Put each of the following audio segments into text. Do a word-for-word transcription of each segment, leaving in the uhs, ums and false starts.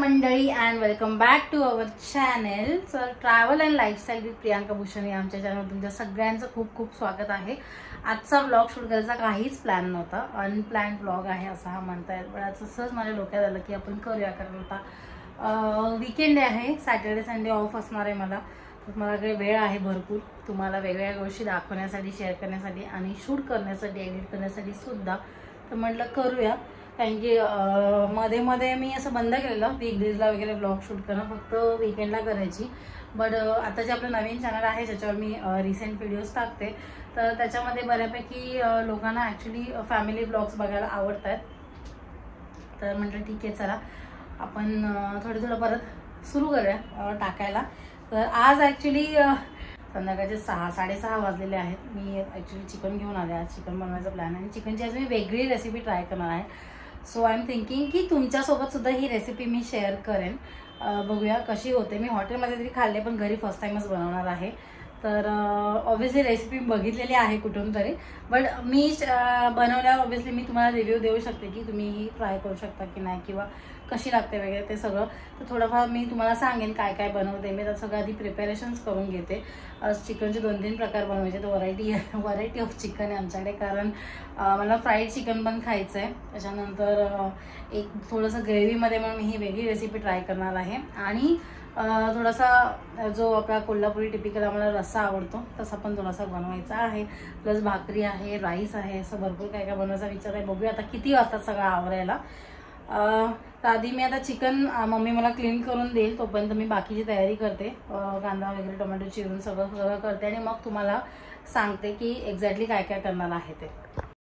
मंडळी and welcome back to our channel. सर travel and lifestyle with Priyanka Bhushan या आमच्या चॅनलवर तुमच्या सगळ्यांचं खूप खूप स्वागत आहे. आजचा व्लॉग शूट करायचा काहीच प्लॅन नव्हता, अनप्लॅन्ड व्लॉग आहे असं हा म्हणता येईल. पण आज असंच माझ्या डोक्यात आलं की आपण करूया, कारण आता वीकेंड आहे, सॅटर्डे संडे ऑफ असणार आहे मला. तर माझ्याकडे वेळ आहे भरपूर तुम्हाला वेगवेगळ्या गोष्टी दाखवण्यासाठी, शेअर करण्यासाठी आणि शूट करण्यासाठी, एडिट करण्यासाठी सुद्धा. तर म्हटलं करूया, कारण की मध्ये मध्ये मी असं बंद केलेलं वीकडेजला वगैरे ब्लॉग शूट करणं, फक्त वीकेंडला करायची. बट आता जे आपलं नवीन चॅनल आहे ज्याच्यावर मी रिसेंट व्हिडिओज टाकते, तर त्याच्यामध्ये बऱ्यापैकी लोकांना ॲक्च्युली फॅमिली ब्लॉग्स बघायला आवडत आहेत. तर म्हटलं ठीक आहे, चला आपण थोडं थोडं परत सुरू करूया टाकायला. तर आज ॲक्च्युली संध्याकाळचे सहा साडेसहा वाजलेले आहेत. मी ॲक्च्युली चिकन घेऊन आले. आज चिकन बनवायचा प्लॅन आहे आणि चिकनची आज मी वेगळी रेसिपी ट्राय करणार आहे. सो आय एम थिंकिंग की तुमच्यासोबत सुद्धा ही रेसिपी मी शेअर करेन. बघूया कशी होते. मी हॉटेलमध्ये तरी खाल्ले, पण घरी फर्स्ट टाइमच बनवणार आहे. तर ऑब्व्हियसली रेसिपी बघितलेली आहे कुठून तरी, बट मी बनवल्यावर ऑब्व्हियसली मी तुम्हाला रिव्ह्यू देऊ शकते की तुम्ही ही ट्राय करू शकता की नाही, किंवा कशी लागते वगैरे ते सगळं. तर थोडंफार मी तुम्हाला सांगेन काय काय बनवते मी. तर सगळं आधी प्रिपरेशन्स करून घेते. चिकनचे दोन तीन प्रकार बनवायचे, तर व्हरायटी व्हरायटी ऑफ चिकन आहे आमच्याकडे, कारण मला फ्राईड चिकन पण खायचं आहे. त्याच्यानंतर एक थोडंसं ग्रेव्हीमध्ये म्हणून मी ही वेगळी रेसिपी ट्राय करणार आहे. आणि थोडासा जो आपला कोल्हापुरी टिपिकल आम्हाला रस्सा आवडतो तसा पण थोडासा बनवायचा आहे. प्लस भाकरी आहे, राईस आहे, असं भरपूर काय काय बनवायचा विचार आहे. बघूया आता किती वाजतात सगळं आवरायला. तर आधी मी आता चिकन मम्मी मला क्लीन करून देईल, तोपर्यंत मी बाकीची तयारी करते. कांदा वगैरे टोमॅटो चिरून सगळं सगळं करते आणि मग तुम्हाला सांगते की एक्झॅक्टली काय काय करणार आहे ते.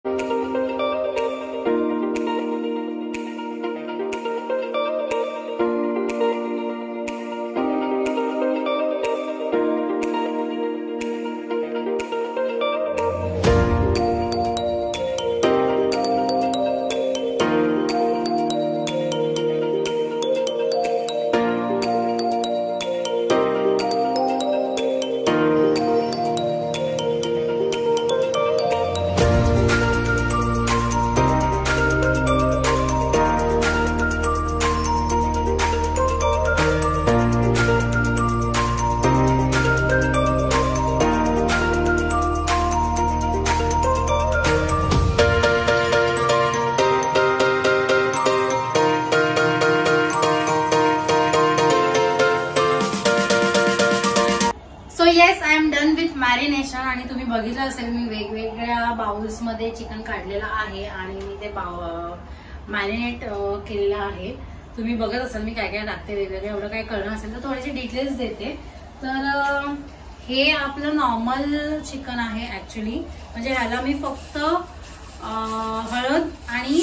Yes, I am done with marination. आणि तुम्ही बघितलं असेल मी वेगवेगळ्या बाउल्स मध्ये चिकन काढलेलं आहे आणि मी ते मॅरिनेट केलेलं आहे. तुम्ही बघत असाल मी काय काय टाकते वेगवेगळे. एवढं काय कळलं असेल तर थोडेसे डिटेल्स देते. तर हे आपलं नॉर्मल चिकन आहे ऍक्च्युली. म्हणजे ह्याला मी फक्त हळद आणि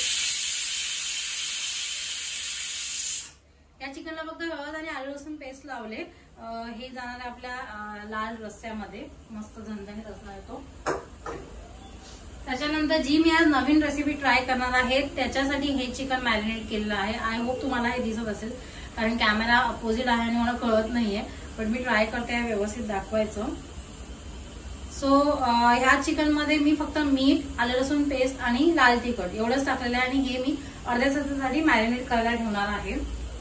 या चिकनला फक्त हळद आणि आलं लसूण पेस्ट लावले. हे जाणार आहे आपल्या लाल रस्स्यामध्ये, मस्त झणझणीत असणार तो. त्याच्यानंतर जी मी आज नवीन रेसिपी ट्राय करणार आहे त्याच्यासाठी हे चिकन मॅरिनेट केलेलं आहे. आय होप तुम्हाला हे दिसत असेल, कारण कॅमेरा अपोजिट आहे आणि मला कळत नाहीये, पण मी ट्राय करते व्यवस्थित दाखवायचं. सो ह्या चिकन मध्ये मी फक्त मीठ, आलं लसूण पेस्ट आणि लाल तिखट एवढंच टाकलेलं आहे. आणि हे मी अर्ध्या तासासाठी मॅरिनेट करायला ठेवणार आहे.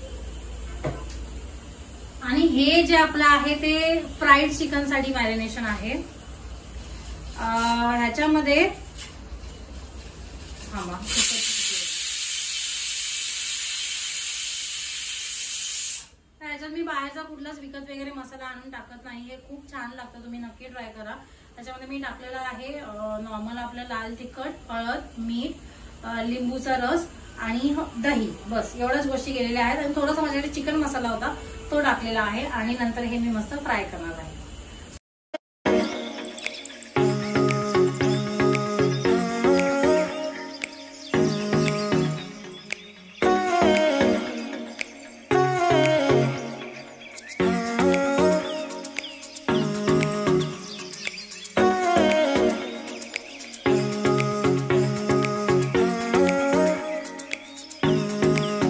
आणि हे जे आपलं आहे ते फ्राईड चिकन साठी मॅरिनेशन आहे. ह्याच्यामध्ये ह्याच्यात मी बाहेरचा कुठलाच विकत वगैरे मसाला आणून टाकत नाही. हे खूप छान लागतं, तुम्ही नक्की ट्राय करा. त्याच्यामध्ये मी टाकलेलं आहे नॉर्मल आपलं लाल तिखट, हळद, मीठ, लिंबूचा रस आणि दही, बस एवढ्याच गोष्टी केलेल्या आहेत. आणि थोडासा माझ्याकडे चिकन मसाला होता तो टाकलेला आहे. आणि नंतर हे मी मस्त फ्राय करणार आहे.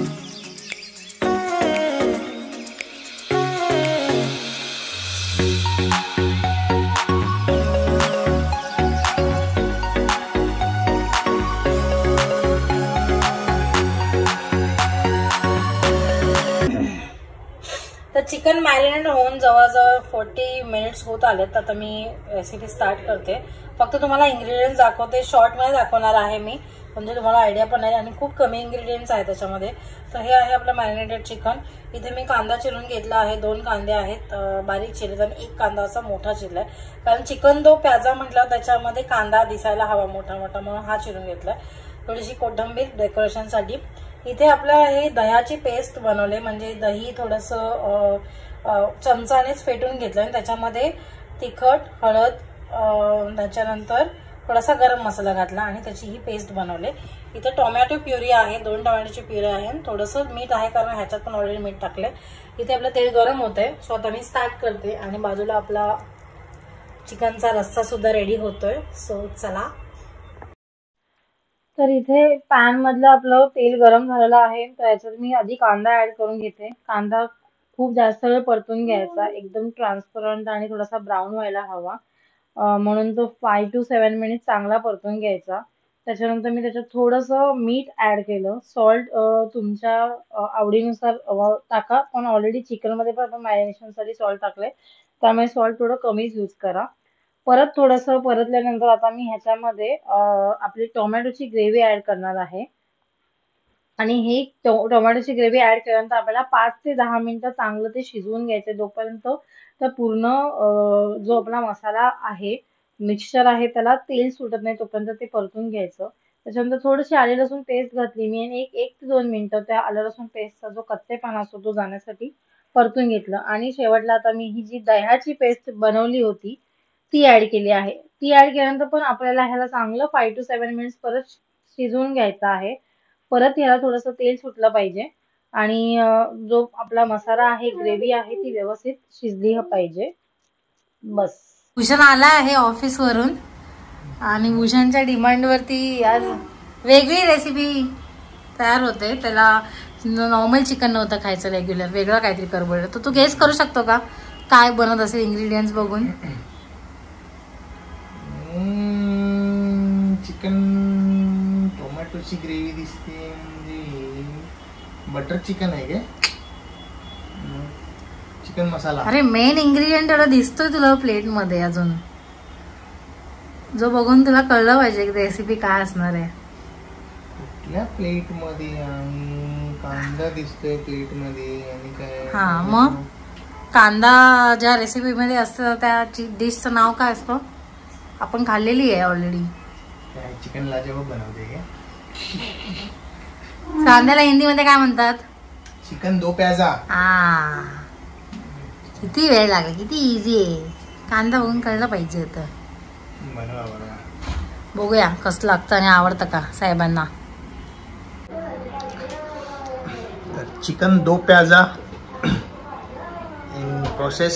you. चिकन मॅरिनेट होऊन जवळजवळ फोर्टी मिनिट्स होत आलेत. आता मी रेसिपी स्टार्ट करते. फक्त तुम्हाला इंग्रेडियंट्स दाखवते, शॉर्टमध्ये दाखवणार आहे मी, म्हणजे तुम्हाला आयडिया पण आहे. आणि खूप कमी इंग्रेडियंट्स आहे त्याच्यामध्ये. तर हे आहे आपलं मॅरिनेटेड चिकन. इथे मी कांदा चिरून घेतला आहे. दोन कांदे आहेत बारीक चिरलेत आणि एक कांदा असा मोठा चिरलाय. कारण चिकन दो प्याजा म्हटलं त्याच्यामध्ये कांदा दिसायला हवा मोठा मोठा, म्हणून हा चिरून घेतलाय. थोडीशी कोथिंबीर डेकोरेशनसाठी. इथे आपलं हे दह्याची पेस्ट बनवले, म्हणजे दही थोडंसं चमचानेच फेटून घेतलं आणि त्याच्यामध्ये तिखट, हळद, त्याच्यानंतर थोडासा गरम मसाला घातला आणि त्याची ही पेस्ट बनवले. इथे टोमॅटो प्युरी आहे, दोन टोमॅटोची प्युरी आहे, थोडंसं मीठ आहे कारण ह्याच्यात पण ऑलरेडी मीठ टाकले. इथे आपलं तेल गरम होतंय, सो आता मी स्टार्ट करते. आणि बाजूला आपला चिकनचा रस्सा सुद्धा रेडी होतोय. सो चला. तर इथे पॅन मधलं आपलं तेल गरम झालेलं आहे. तर याच्यात मी आधी कांदा ऍड करून घेते. कांदा खूप जास्त वेळ परतून घ्यायचा, एकदम ट्रान्सपरंट आणि थोडासा ब्राऊन व्हायला हवा, म्हणून तो फाय टू सेव्हन मिनिट चांगला परतून घ्यायचा. त्याच्यानंतर मी त्याच्यात थोडंसं मीठ ऍड केलं. सॉल्ट तुमच्या आवडीनुसार टाका, पण ऑलरेडी चिकन मध्ये पण आपण मॅरिनेशनसाठी सॉल्ट टाकलंय, त्यामुळे सॉल्ट थोडं कमीच यूज करा. परत थोडंसं परतल्यानंतर आता मी ह्याच्यामध्ये आपली टोमॅटोची ग्रेव्ही ऍड करणार आहे. आणि हे टोमॅटोची ग्रेव्ही ऍड केल्यानंतर आपल्याला पाच ते दहा मिनिटं चांगलं ते शिजवून घ्यायचं, जोपर्यंत तर पूर्ण जो आपला मसाला आहे, मिक्सचर आहे, त्याला तेल सुटत नाही तोपर्यंत ते परतून घ्यायचं. त्याच्यानंतर थोडीशी आले लसूण पेस्ट घातली मी आणि एक एक ते दोन मिनिटं त्या आलं लसूण पेस्टचा जो कच्चेपणा असतो तो जाण्यासाठी परतून घेतलं. आणि शेवटला आता मी ही जी दह्याची पेस्ट बनवली होती ती ऍड केली आहे. ती ऍड केल्यानंतर पण आपल्याला ह्याला चांगलं फाय टू सेव्हन मिनिट्स परत शिजवून घ्यायचं आहे. परत ह्याला थोडंसं तेल सुटलं पाहिजे आणि जो आपला मसाला आहे, ग्रेव्ही आहे, ती व्यवस्थित शिजली पाहिजे. बस. भूषण आला आहे ऑफिस वरून आणि भूषणच्या डिमांड वरती आज वेगळी रेसिपी तयार होते. त्याला नॉर्मल चिकन नव्हतं खायचं रेग्युलर, वेगळं काहीतरी कर बोललं. तर तू गेस करू शकतो का काय बनत असेल इंग्रेडियंट्स बघून? चिकन टोमॅटोची ग्रेव्ही दिसते, म्हणजे बटर चिकन आहे काय? चिकन मसाला. अरे मेन इंग्रेडियंट एवढा दिसतोय तुला प्लेट मध्ये अजून, जो बघून तुला कळलं पाहिजे की रेसिपी काय असणार आहे. कुठल्या प्लेट मध्ये? आणि कांदा दिसतोय प्लेट मध्ये आणि काय? हा, मग कांदा ज्या रेसिपी मध्ये असतं त्या डिशचं नाव काय असतं? आपण खाल्लेली आहे ऑलरेडी. चिकन लाजवाब बनवते का? कांद्याला हिंदी मध्ये काय म्हणतात? चिकन दो प्याजा. हा, किती वेळ लागला, किती इझी आहे. कांदा बघून कळलं पाहिजे होतं. बनवा बनवा, बघूया कसं लागतं आणि आवडतं का साहेबांना. Chicken do pyaza in process.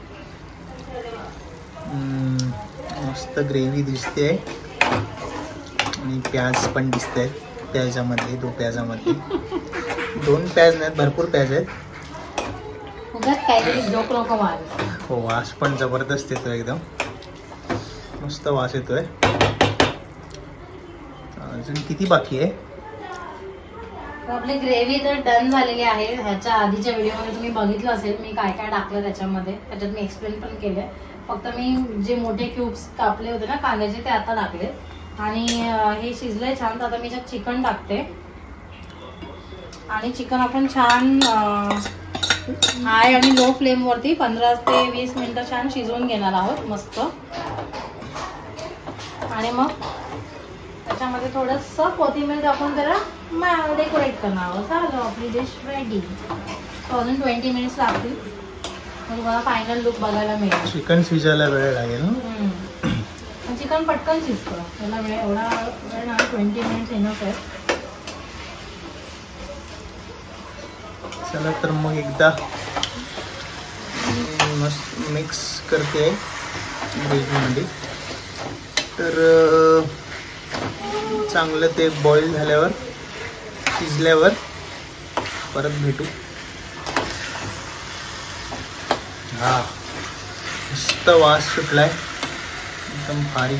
मस्त ग्रेव्ही दिसते आणि प्याज पण दिसते प्याजामध्ये. दो प्याजामध्ये दोन प्याज नाहीत, भरपूर प्याज आहेत. हो, वास पण जबरदस्त येतोय, एकदम मस्त वास येतोय. अजून किती बाकी आहे? आपली ग्रेव्ही तर डन झालेली आहे. ह्याच्या आधीच्या व्हिडिओमध्ये तुम्ही बघितलं असेल मी काय काय टाकलं त्याच्यामध्ये, त्याच्यात मी एक्सप्लेन पण केलंय. फक्त मी जे मोठे क्यूब्स कापले होते ना कांद्याचे ते आता टाकले आणि हे शिजलंय छान. तर आता मी त्यात चिकन टाकते आणि चिकन आपण छान हाय आणि लो फ्लेम वरती पंधरा ते वीस मिनिटं छान शिजवून घेणार आहोत मस्त. आणि मग त्याच्यामध्ये थोडंसं कोथिंबीर टाकून त्याला डेकोरेट करणार आहोत. झालं, आपली डिश रेडी. अजून ट्वेंटी मिनिट्स लागतील, तुम्हाला फायनल लुक बघायला मिळेल. चिकन शिजायला वेळ लागेल ना? चिकन पटकन शिजतं, त्याला वेळ एवढा वेळ ना, ट्वेंटी मिनिट्स इनफ आहे. चला तर मग एकदा मस्त मिक्स करते ग्रेव्हीमध्ये. तर चांगलं ते बॉईल झाल्यावर, शिजल्यावर परत भेटू. हा, मस्त वास सुटलाय, एकदम भारी.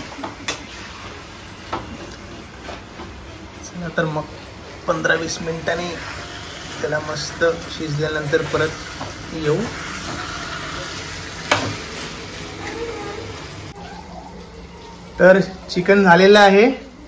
चला तर मग पंधरा वीस मिनिटांनी त्याला मस्त शिजल्यानंतर परत येऊ. तर चिकन झालेलं आहे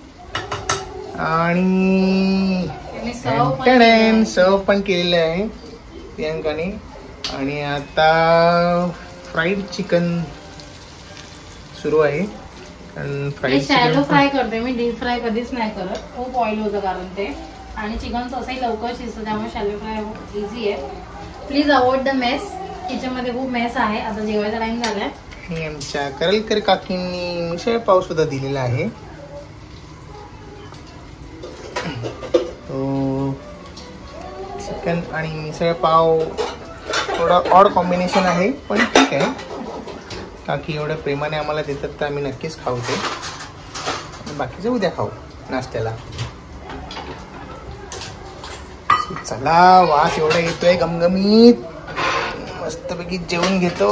आणि सर्व पण केलेलं आहे प्रियांकाने. आणि आता फ्राईड चिकन सुरू आहे. कारण फ्राईड शॅलो फ्राय करते मी, डीप फ्राय कधीच नाही करत, खूप ऑइल होतं कारण ते. आणि चिकन तसंही लवकर शिजतं त्यामुळे शॅलो फ्राय इझी आहे. Please avoid the mess. Kitchen मध्ये खूप मेस आहे. आता जेवायचा टाइम झालाय. आणि आमच्या करलकर काकींनी मिसळ पाव सुद्धा दिलेला आहे. तो चिकन आणि मिसळ पाव थोडा ऑड कॉम्बिनेशन आहे, पण ठीक आहे. काकी एवढ्या प्रेमाने आम्हाला देतात तर आम्ही नक्कीच खाऊ ते. बाकीचं उद्या खाऊ नाश्त्याला. चला, वास एवढा येतोय गमगमीत. मस्तपैकी जेवण घेतो.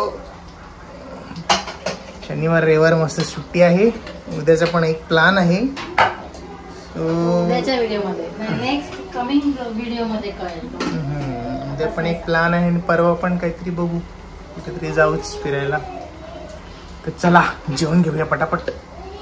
शनिवार रविवार मस्त सुट्टी आहे. उद्याचा पण एक प्लॅन आहे. उद्याच्या व्हिडिओमध्ये, नेक्स्ट कमिंग व्हिडिओमध्ये कळेल. उद्या पण एक प्लॅन आहे आणि परवा पण काहीतरी बघू, कुठेतरी जाऊच फिरायला. तर चला जेवण घेऊया पटापट.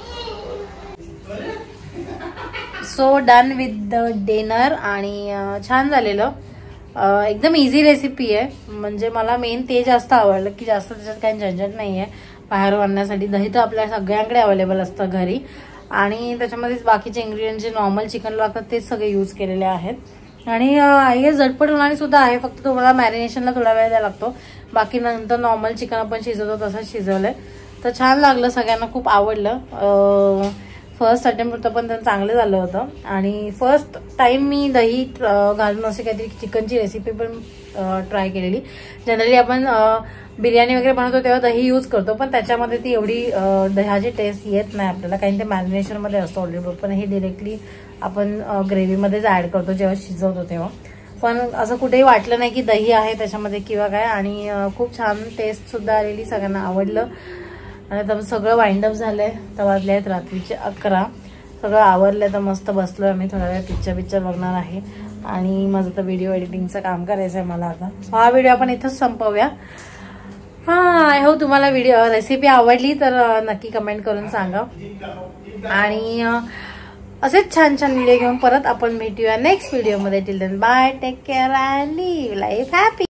So done with the dinner. आणि छान झालेलं. एकदम इझी रेसिपी आहे. म्हणजे मला मेन ते जास्त आवडलं की जास्त त्याच्यात काही झंझट नाही आहे बाहेर आणण्यासाठी. दही तर आपल्या सगळ्यांकडे अवेलेबल असतं घरी. आणि त्याच्यामध्येच बाकीचे इन्ग्रेडियंट जे नॉर्मल चिकन लागतात तेच सगळे यूज केलेले आहेत. आणि हे झटपट होणारी सुद्धा आहे. फक्त तुम्हाला मॅरिनेशनला थोडा वेळ द्यायला लागतो. बाकी नंतर नॉर्मल चिकन आपण शिजवतो तसंच शिजवलंय. तर छान लागलं, सगळ्यांना खूप आवडलं. फर्स्ट अटेम्प्ट होतं पण त्यांचं चांगलं झालं होतं. आणि फर्स्ट टाइम मी दही घालून असे काहीतरी चिकनची रेसिपी पण ट्राय केलेली. जनरली आपण बिर्याणी वगैरे बनवतो तेव्हा दही यूज करतो, पण त्याच्यामध्ये ती एवढी दह्याची टेस्ट येत नाही आपल्याला, कारण ते मॅरिनेशनमध्ये असतो ऑलरेडी. पण हे डिरेक्टली आपण ग्रेव्हीमध्येच ऍड करतो जेव्हा शिजवतो तेव्हा. पण असं कुठेही वाटलं नाही की दही आहे त्याच्यामध्ये किंवा काय. आणि खूप छान टेस्ट सुद्धा आलेली, सगळ्यांना आवडलं. आणि आता सगळं वाइंड अप झालंय. तर वाजले आहेत रात्रीचे अकरा. सगळं आवरलंय. तर मस्त बसलोय आम्ही, थोडा वेळ पिक्चर पिक्चर बघणार आहे. आणि माझं तर व्हिडिओ एडिटिंगचं काम करायचं आहे मला आता. हा व्हिडिओ आपण इथंच संपवूया. हा, आय होप तुम्हाला व्हिडिओ रेसिपी आवडली तर नक्की कमेंट करून सांगा. आणि असेच छान छान व्हिडिओ घेऊन परत आपण भेटूया नेक्स्ट व्हिडिओमध्ये. Till then bye, take care and live life happy.